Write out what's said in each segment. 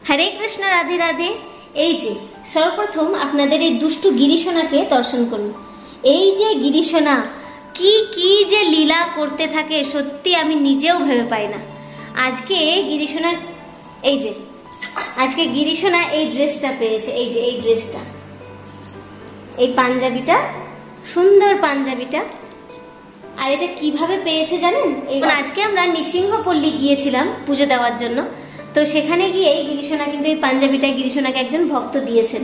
हरे कृष्ण राधे राधे। এই যে সর্বপ্রথম আপনাদের এই দুষ্টু গিরিশোনাকে দর্শন করুন। এই যে গিরিশোনা কি কি যে লীলা করতে থাকে সত্যি আমি নিজেও ভেবে পাই না। আজকে গিরিশোনার এই যে আজকে গিরিশোনা এই ড্রেসটা পেয়েছে, এই যে এই ড্রেসটা, এই পাঞ্জাবিটা, সুন্দর পাঞ্জাবিটা। আর এটা কিভাবে পেয়েছে জানেন? আজকে আমরা নৃসিংহপল্লী গিয়েছিলাম পুজো দেওয়ার জন্য, তো সেখানে গিয়ে গিরিশোনা কিন্তু এই পাঞ্জাবিটা গিরিশোনাকে একজন ভক্ত দিয়েছেন।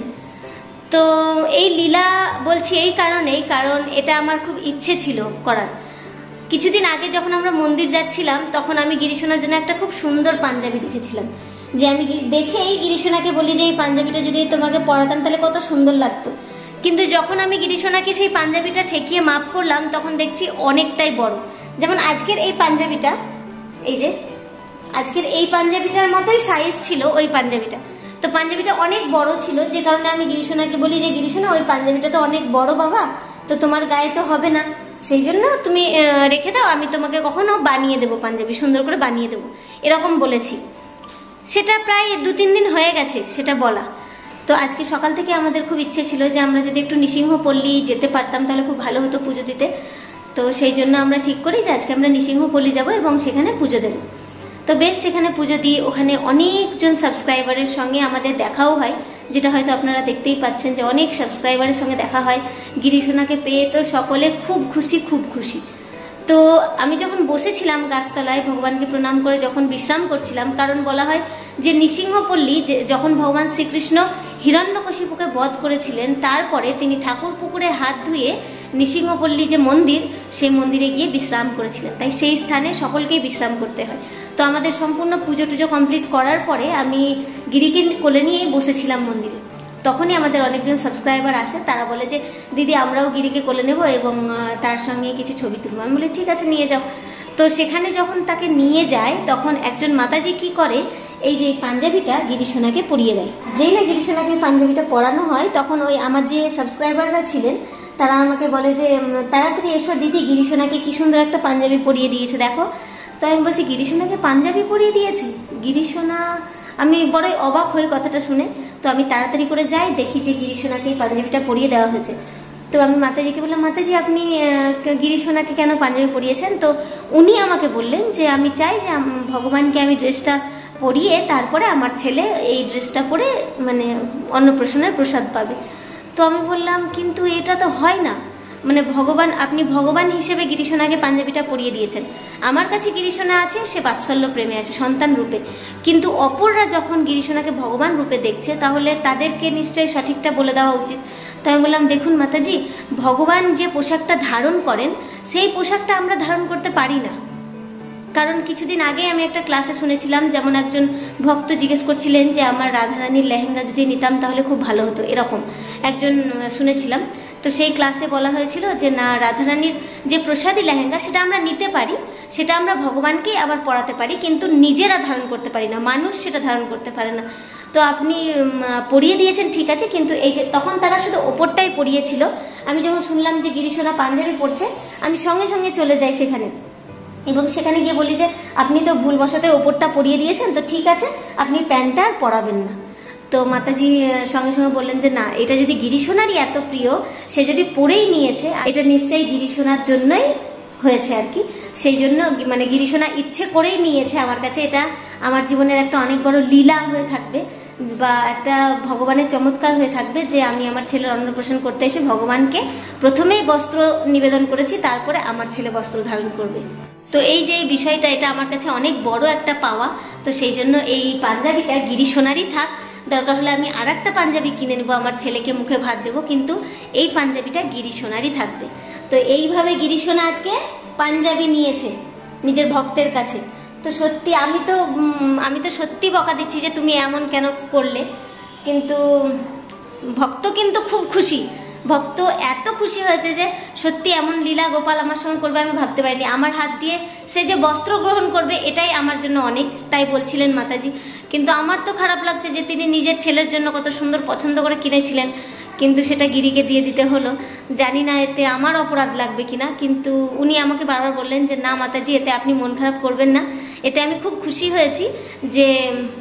তো এই লীলা বলছি এই কারণেই, কারণ এটা আমার খুব ইচ্ছে ছিল করার। কিছুদিন আগে যখন আমরা মন্দির যাচ্ছিলাম তখন আমি গিরিশোনার জন্য একটা খুব সুন্দর পাঞ্জাবি দেখেছিলাম, যে আমি দেখেই গিরিশোনাকে বলি যে এই পাঞ্জাবিটা যদি তোমাকে পরাতাম তাহলে কত সুন্দর লাগতো। কিন্তু যখন আমি গিরিশোনাকে সেই পাঞ্জাবিটা ঠেকিয়ে মাপ করলাম তখন দেখছি অনেকটাই বড়। যেমন আজকের এই পাঞ্জাবিটা, এই যে আজকের এই পাঞ্জাবিটার মতোই সাইজ ছিল ওই পাঞ্জাবিটা, তো পাঞ্জাবিটা অনেক বড় ছিল, যে কারণে আমি গিরিশোনাকে বলি যে গিরিশোনা ওই পাঞ্জাবিটা তো অনেক বড় বাবা, তো তোমার গায়ে তো হবে না, সেই জন্য তুমি রেখে দাও, আমি তোমাকে কখনো বানিয়ে দেবো, পাঞ্জাবি সুন্দর করে বানিয়ে দেবো, এরকম বলেছি। সেটা প্রায় 2-3 দিন হয়ে গেছে সেটা বলা। তো আজকে সকাল থেকে আমাদের খুব ইচ্ছে ছিল যে আমরা যদি একটু নৃসিংহপল্লী যেতে পারতাম তাহলে খুব ভালো হতো পুজো দিতে। তো সেই জন্য আমরা ঠিক করি যে আজকে আমরা নৃসিংহপল্লী যাব এবং সেখানে পুজো দেবো। তো বেশ সেখানে পুজো দিই, ওখানে অনেকজন সাবস্ক্রাইবারের সঙ্গে আমাদের দেখাও হয়, যেটা হয়তো আপনারা দেখতেই পাচ্ছেন যে অনেক সাবস্ক্রাইবারের সঙ্গে দেখা হয়। গিরিশোনাকে পেয়ে তো সকলে খুব খুশি, খুব খুশি। তো আমি যখন বসেছিলাম গাছতলায় ভগবানকে প্রণাম করে যখন বিশ্রাম করছিলাম, কারণ বলা হয় যে নৃসিংহপল্লী যখন ভগবান শ্রীকৃষ্ণ হিরণ্যকশিপুকে বধ করেছিলেন তারপরে তিনি ঠাকুর পুকুরে হাত ধুয়ে নৃসিংহপল্লী যে মন্দির সেই মন্দিরে গিয়ে বিশ্রাম করেছিলেন, তাই সেই স্থানে সকলকেই বিশ্রাম করতে হয়। তো আমাদের সম্পূর্ণ পুজো টুজো কমপ্লিট করার পরে আমি গিরিকে কোলে নিয়েই বসেছিলাম মন্দিরে। তখনই আমাদের অনেকজন সাবস্ক্রাইবার আসে, তারা বলে যে দিদি আমরাও গিরিকে কোলে নেব এবং তার সঙ্গে কিছু ছবি তুলবো। আমি বলি ঠিক আছে নিয়ে যাও। তো সেখানে যখন তাকে নিয়ে যায় তখন একজন মাতাজি কি করে, এই যে পাঞ্জাবিটা গিরিশোনাকে পরিয়ে দেয়। যেই না গিরিশোনাকে পাঞ্জাবিটা পরানো হয় তখন ওই আমার যে সাবস্ক্রাইবাররা ছিলেন তারা আমাকে বলে যে তাড়াতাড়ি এসো দিদি, গিরিশোনাকে কি সুন্দর একটা পাঞ্জাবি পরিয়ে দিয়েছে দেখো। তো আমি বলছি গিরিশোনাকে পাঞ্জাবি পরিয়ে দিয়েছে? গিরিশোনা, আমি বড়ই অবাক হই কথাটা শুনে। তো আমি তাড়াতাড়ি করে যাই, দেখি যে গিরিশোনাকে এই পাঞ্জাবিটা পরিয়ে দেওয়া হয়েছে। তো আমি মাতাজিকে বললাম মাতাজি আপনি গিরিশোনাকে কেন পাঞ্জাবি পরিয়েছেন? তো উনি আমাকে বললেন যে আমি চাই যে ভগবানকে আমি ড্রেসটা পরিয়ে তারপরে আমার ছেলে এই ড্রেসটা পরে মানে অন্নপ্রাশনের প্রসাদ পাবে। তো আমি বললাম কিন্তু এটা তো হয় না, মানে ভগবান, আপনি ভগবান হিসেবে গিরিশোনাকে পাঞ্জাবিটা পরিয়ে দিয়েছেন। আমার কাছে গিরিশোনা আছে, সে বাৎসল্য প্রেমে আছে সন্তান রূপে, কিন্তু অপররা যখন গিরিশোনাকে ভগবান রূপে দেখছে তাহলে তাদেরকে নিশ্চয়ই সঠিকটা বলে দেওয়া উচিত। তো আমি বললাম দেখুন মাতাজি, ভগবান যে পোশাকটা ধারণ করেন সেই পোশাকটা আমরা ধারণ করতে পারি না। কারণ কিছুদিন আগে আমি একটা ক্লাসে শুনেছিলাম, যেমন একজন ভক্ত জিজ্ঞেস করছিলেন যে আমার রাধারানীর লেহেঙ্গা যদি নিতাম তাহলে খুব ভালো হতো, এরকম একজন শুনেছিলাম। তো সেই ক্লাসে বলা হয়েছিল যে না, রাধারানীর যে প্রসাদী লেহেঙ্গা সেটা আমরা নিতে পারি, সেটা আমরা ভগবানকেই আবার পরাতে পারি, কিন্তু নিজেরা ধারণ করতে পারি না, মানুষ সেটা ধারণ করতে পারে না। তো আপনি পরিয়ে দিয়েছেন ঠিক আছে, কিন্তু এই যে তখন তারা শুধু ওপরটাই পরিয়েছিল। আমি যখন শুনলাম যে গিরিশোনা পাঞ্জাবি পরছে আমি সঙ্গে সঙ্গে চলে যাই সেখানে এবং সেখানে গিয়ে বলি যে আপনি তো ভুলবশত ওপরটা পরিয়ে দিয়েছেন, তো ঠিক আছে আপনি প্যান্টটা আর পরাবেন না। তো মাতাজি সঙ্গে সঙ্গে বললেন যে না, এটা যদি গিরিশোনারই এত প্রিয়, সে যদি পরেই নিয়েছে এটা নিশ্চয়ই গিরিশোনার জন্যই হয়েছে আর কি, সেই জন্য মানে গিরিশোনা ইচ্ছে করেই নিয়েছে। আমার কাছে এটা আমার জীবনের একটা অনেক বড় লীলা হয়ে থাকবে বা একটা ভগবানের চমৎকার হয়ে থাকবে যে আমি আমার ছেলের অন্নপ্রাশন করতে এসে ভগবানকে প্রথমেই বস্ত্র নিবেদন করেছি, তারপরে আমার ছেলে বস্ত্র ধারণ করবে। তো এই যে এই বিষয়টা, এটা আমার কাছে অনেক বড় একটা পাওয়া। তো সেই জন্য এই পাঞ্জাবিটা গিরিশোনারই থাক, দরকার হলে আমি আর একটা পাঞ্জাবি কিনে নেবো, আমার ছেলেকে মুখে ভাত দেবো, কিন্তু এই পাঞ্জাবিটা গিরিশোনারই থাকবে। তো এইভাবে গিরিশোনা আজকে পাঞ্জাবি নিয়েছে নিজের ভক্তের কাছে। তো সত্যি আমি তো সত্যি বকা দিচ্ছি যে তুমি এমন কেন করলে, কিন্তু ভক্ত কিন্তু খুব খুশি। ভক্ত এত খুশি হয়েছে যে সত্যি এমন লীলা গোপাল আমার সঙ্গে করবে আমি ভাবতে পারিনি। আমার হাত দিয়ে সে যে বস্ত্র গ্রহণ করবে এটাই আমার জন্য অনেক, তাই বলছিলেন মাতাজি। কিন্তু আমার তো খারাপ লাগছে যে তিনি নিজের ছেলের জন্য কত সুন্দর পছন্দ করে কিনেছিলেন, কিন্তু সেটা গিরিকে দিয়ে দিতে হলো। জানি না এতে আমার অপরাধ লাগবে কিনা, কিন্তু উনি আমাকে বারবার বললেন যে না মাতাজি, এতে আপনি মন খারাপ করবেন না, এতে আমি খুব খুশি হয়েছি যে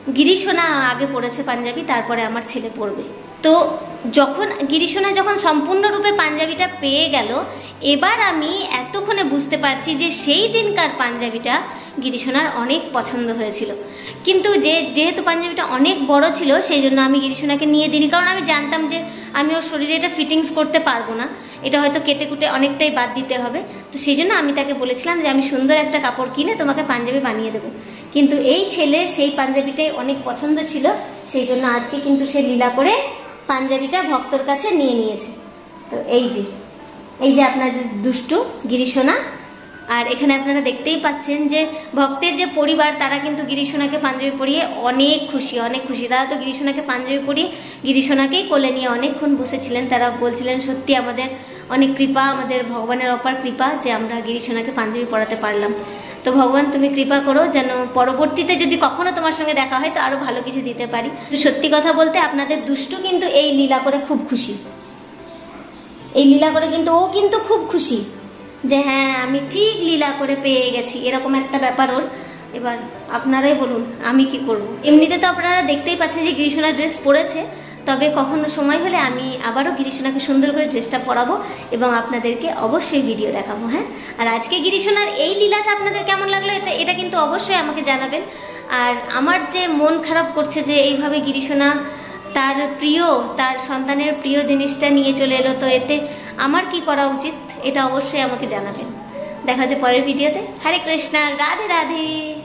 গিরিশোনা আগে পড়েছে পাঞ্জাবি, তারপরে আমার ছেলে পড়বে। তো যখন গিরিশোনা যখন সম্পূর্ণরূপে পাঞ্জাবিটা পেয়ে গেল, এবার আমি এতক্ষণে বুঝতে পারছি যে সেই দিনকার পাঞ্জাবিটা গিরিশোনার অনেক পছন্দ হয়েছিল। কিন্তু যেহেতু পাঞ্জাবিটা অনেক বড় ছিল, সেই জন্য আমি গিরিশোনাকে নিয়ে দিইনি, কারণ আমি জানতাম যে আমি ওর শরীরে এটা ফিটিংস করতে পারবো না, এটা হয়তো কেটে কুটে অনেকটাই বাদ দিতে হবে। তো সেই জন্য আমি তাকে বলেছিলাম যে আমি সুন্দর একটা কাপড় কিনে তোমাকে পাঞ্জাবি বানিয়ে দেবো। কিন্তু এই ছেলের সেই পাঞ্জাবিটাই অনেক পছন্দ ছিল, সেই জন্য আজকে কিন্তু সে লীলা করে পাঞ্জাবিটা ভক্তর কাছে নিয়ে নিয়েছে। তো এই যে আপনাদের দুষ্টু গিরিশোনা। আর এখানে আপনারা দেখতেই পাচ্ছেন যে ভক্তের যে পরিবার, তারা কিন্তু গিরিশোনাকে পাঞ্জাবি পরিয়ে অনেক খুশি। তারা তো গিরিশোনাকে পাঞ্জাবি পরিয়ে গিরিশোনাকেই কোলে নিয়ে অনেকক্ষণ বসেছিলেন। তারা বলছিলেন সত্যি আমাদের অনেক কৃপা, আমাদের ভগবানের অপার কৃপা যে আমরা গিরিশোনাকে পাঞ্জাবি পরাতে পারলাম। তো ভগবান তুমি কৃপা করো যেন পরবর্তীতে যদি কখনো তোমার সঙ্গে দেখা হয় তো আরো ভালো কিছু দিতে পারি। সত্যি কথা বলতে আপনাদের দুষ্টু কিন্তু এই লীলা করে খুব খুশি, এই লীলা করে কিন্তু ও কিন্তু খুব খুশি যে হ্যাঁ আমি ঠিক লীলা করে পেয়ে গেছি, এরকম একটা ব্যাপার ওর। এবার আপনারাই বলুন আমি কি করব। এমনিতে তো আপনারা দেখতেই পাচ্ছেন যে গিরিশোনা ড্রেস পরেছে, তবে কখনো সময় হলে আমি আবারও গিরিশোনাকে সুন্দর করে ড্রেসটা পরাবো এবং আপনাদেরকে অবশ্যই ভিডিও দেখাবো। হ্যাঁ, আর আজকে গিরিশোনার এই লীলাটা আপনাদের কেমন লাগলো এটা কিন্তু অবশ্যই আমাকে জানাবেন। আর আমার যে মন খারাপ করছে যে এইভাবে গিরিশোনা তার সন্তানের প্রিয় জিনিসটা নিয়ে চলে এলো, তো এতে আমার কি করা উচিত এটা অবশ্যই আমাকে জানাবেন। দেখা যায় পরের ভিডিওতে। হরে কৃষ্ণা, রাধে রাধে।